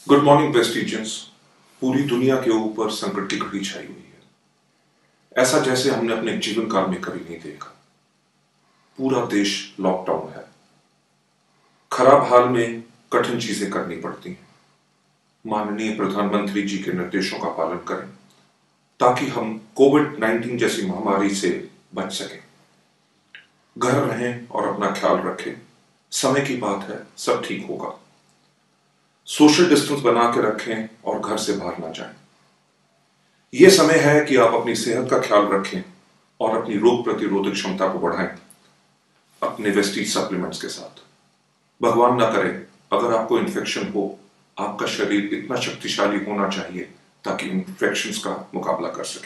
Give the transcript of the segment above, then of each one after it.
Good morning वेस्टिजियंस। पूरी दुनिया के ऊपर संकट की घड़ी छाई हुई है, ऐसा जैसे हमने अपने जीवन काल में कभी नहीं देखा। पूरा देश लॉकडाउन है। खराब हाल में कठिन चीजें करनी पड़ती हैं। माननीय प्रधानमंत्री जी के निर्देशों का पालन करें ताकि हम कोविड-19 जैसी महामारी से बच सकें। घर रहें और अपना ख्याल रखें। समय की बात है, सब ठीक होगा। सोशल डिस्टेंस बना के रखें और घर से बाहर ना जाएं। यह समय है कि आप अपनी सेहत का ख्याल रखें और अपनी रोग प्रतिरोधक क्षमता को बढ़ाएं अपने वेस्टीज सप्लीमेंट्स के साथ। भगवान ना करे, अगर आपको इन्फेक्शन हो, आपका शरीर इतना शक्तिशाली होना चाहिए ताकि इन्फेक्शंस का मुकाबला कर सके।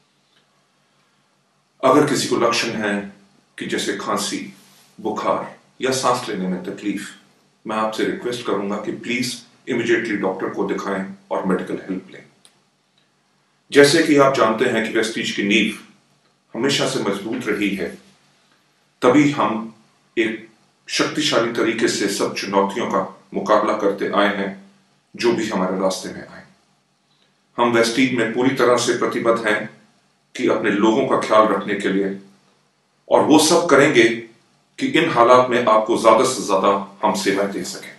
अगर किसी को लक्षण है कि जैसे खांसी, बुखार या सांस लेने में तकलीफ, मैं आपसे रिक्वेस्ट करूंगा कि प्लीज इमीडिएटली डॉक्टर को दिखाएं और मेडिकल हेल्प लें। जैसे कि आप जानते हैं कि वेस्टीज की नींव हमेशा से मजबूत रही है, तभी हम एक शक्तिशाली तरीके से सब चुनौतियों का मुकाबला करते आए हैं जो भी हमारे रास्ते में आए। हम वेस्टीज में पूरी तरह से प्रतिबद्ध हैं कि अपने लोगों का ख्याल रखने के लिए, और वो सब करेंगे कि इन हालात में आपको ज्यादा से ज्यादा हम सेवाएं दे सकें।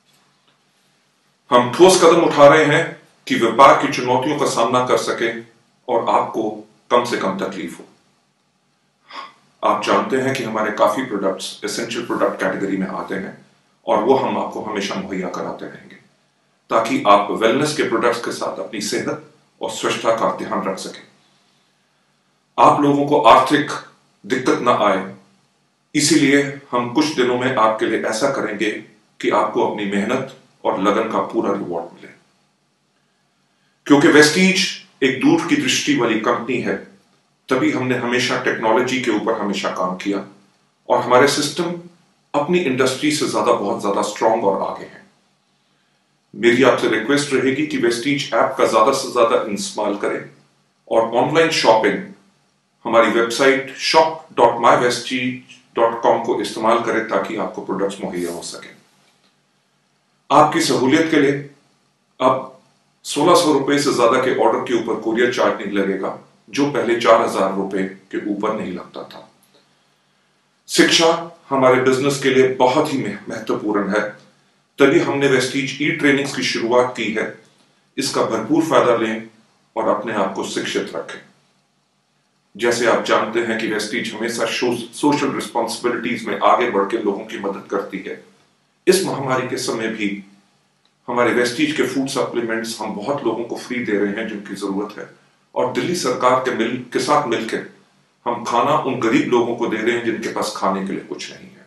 हम ठोस कदम उठा रहे हैं कि व्यापार की चुनौतियों का सामना कर सकें और आपको कम से कम तकलीफ हो। आप जानते हैं कि हमारे काफी प्रोडक्ट्स एसेंशियल प्रोडक्ट कैटेगरी में आते हैं और वो हम आपको हमेशा मुहैया कराते रहेंगे ताकि आप वेलनेस के प्रोडक्ट्स के साथ अपनी सेहत और स्वच्छता का ध्यान रख सकें। आप लोगों को आर्थिक दिक्कत ना आए, इसीलिए हम कुछ दिनों में आपके लिए ऐसा करेंगे कि आपको अपनी मेहनत और लगन का पूरा रिवॉर्ड मिले। क्योंकि वेस्टीज एक दूर की दृष्टि वाली कंपनी है, तभी हमने हमेशा टेक्नोलॉजी के ऊपर हमेशा काम किया और हमारे सिस्टम अपनी इंडस्ट्री से बहुत ज्यादा स्ट्रांग और आगे हैं। मेरी आपसे रिक्वेस्ट रहेगी कि वेस्टीज ऐप का ज्यादा से ज्यादा इस्तेमाल करें और ऑनलाइन शॉपिंग हमारी वेबसाइट shop.mywestige.com को इस्तेमाल करें ताकि आपको प्रोडक्ट्स मुहैया हो सके। आपकी सहूलियत के लिए अब 1600 रुपए से ज्यादा के ऑर्डर के ऊपर कुरियर चार्ज नहीं लगेगा, जो पहले 4000 रुपए के ऊपर नहीं लगता था। शिक्षा हमारे बिजनेस के लिए बहुत ही महत्वपूर्ण है, तभी हमने वेस्टीज ई ट्रेनिंग्स की शुरुआत की है। इसका भरपूर फायदा लें और अपने आप को शिक्षित रखें। जैसे आप जानते हैं कि वेस्टीज हमेशा सोशल रिस्पॉन्सिबिलिटीज में आगे बढ़ के लोगों की मदद करती है। इस महामारी के समय भी हमारे वेस्टीज के फूड सप्लीमेंट्स हम बहुत लोगों को फ्री दे रहे हैं जिनकी जरूरत है, और दिल्ली सरकार के साथ मिलकर हम खाना उन गरीब लोगों को दे रहे हैं जिनके पास खाने के लिए कुछ नहीं है।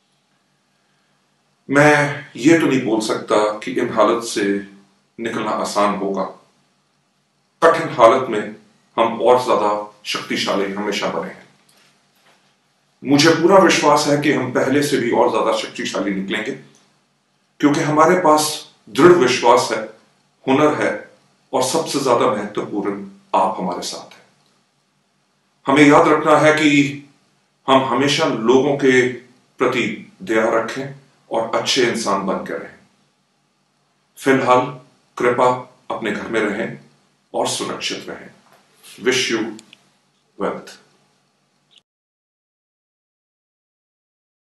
मैं ये तो नहीं बोल सकता कि इन हालत से निकलना आसान होगा। कठिन हालत में हम और ज्यादा शक्तिशाली हमेशा बने हैं। मुझे पूरा विश्वास है कि हम पहले से भी और ज्यादा शक्तिशाली निकलेंगे, क्योंकि हमारे पास दृढ़ विश्वास है, हुनर है और सबसे ज्यादा महत्वपूर्ण आप हमारे साथ हैं। हमें याद रखना है कि हम हमेशा लोगों के प्रति दया रखें और अच्छे इंसान बनकर रहें। फिलहाल कृपया अपने घर में रहें और सुरक्षित रहें। Wish you wealth.